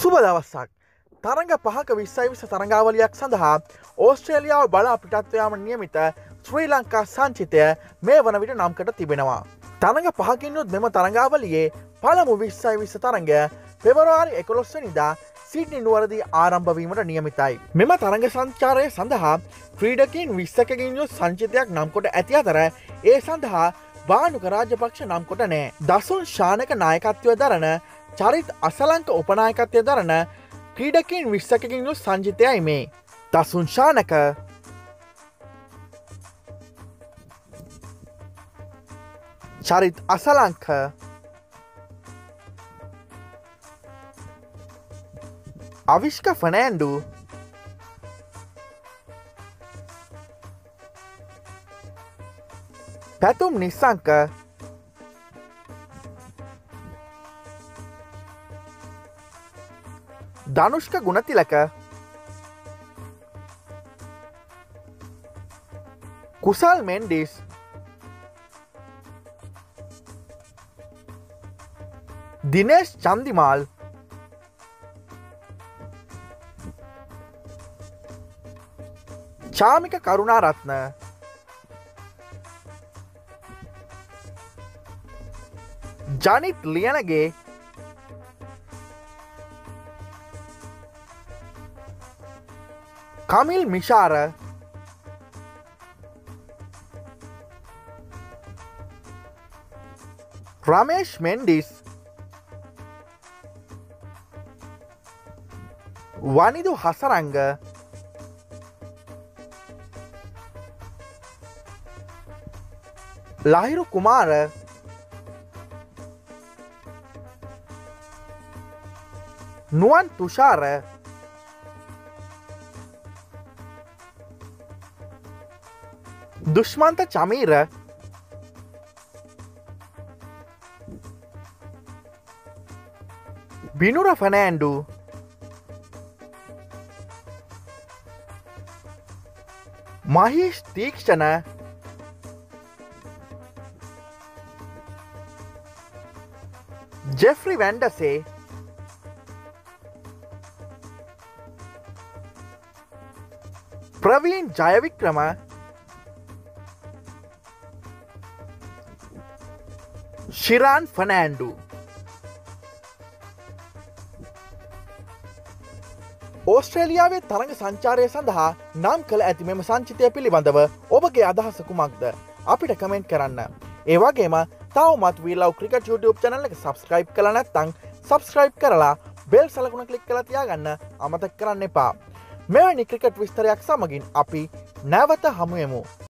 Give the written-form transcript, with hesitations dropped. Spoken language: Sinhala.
සුබ දවසක්. තරඟ 5ක 2020 තරඟාවලියක් සඳහා ඕස්ට්‍රේලියාව බලා පිටත් යාම නියමිත ශ්‍රී ලංකා සංචිතය මේ වන විට නම් කර තිබෙනවා. තරඟ 5කින් යුත් මෙම තරඟාවලියේ පළමු 2020 තරඟය පෙබරවාරි 11 වෙනිදා සිඩ්නි නුවරදී ආරම්භ වීමට නියමිතයි. මෙම තරඟ සංචාරය සඳහා ක්‍රීඩකින් 20කින් යුත් සංචිතයක් නම් කොට ඇති අතර ඒ සඳහා බානුක රාජපක්ෂ නම් කොට නෑ. දසුන් ශානක නායකත්වය දරන චරිත් අසලංක උපනායකත්වය දරන ක්‍රීඩකින් 20කින් යුත් සංචිතයයි මේ. දසුන් ශානක, චරිත් අසලංක, අවිෂ්ක ෆර්නෑන්ඩු, පැතුම් නිස්සංක, ධනුෂ්ක ගුණතිලක, කුසල් මෙන්ඩිස්, දිනේෂ් චන්දිමාල්, චාමික කරුණාරත්න, ජනිත් ලියනගේ, කමිල් මිෂාර, රමේෂ් මෙන්ඩිස්, වනිදු හසරංග, ලහිරු කුමාර, නුවන් තුෂාර, දුෂ්මන්ත චමීර, බිනුර ෆර්නෑන්ඩු, මහේෂ් තීක්ෂණ, ජෙෆ්රි වැන්ඩසේ, ප්‍රවීන් ජයවික්‍රම, ශිරාන් ෆර්නෑන්ඩු. ඕස්ට්‍රේලියාවේ තරඟ සංචාරය සඳහා නම් කළ ඇති මෙම සංචිතය පිළිබඳව ඔබගේ අදහස කුමක්ද? අපිට කමෙන්ට් කරන්න. ඒ වගේම තවමත් We Love Cricket YouTube channel එක subscribe කරලා නැත්නම් subscribe කරලා bell සලකුණ click කරලා තියාගන්න අමතක කරන්න එපා. මෙවැනි ක්‍රිකට් විස්තරයක් සමගින් අපි නැවත හමු වෙමු.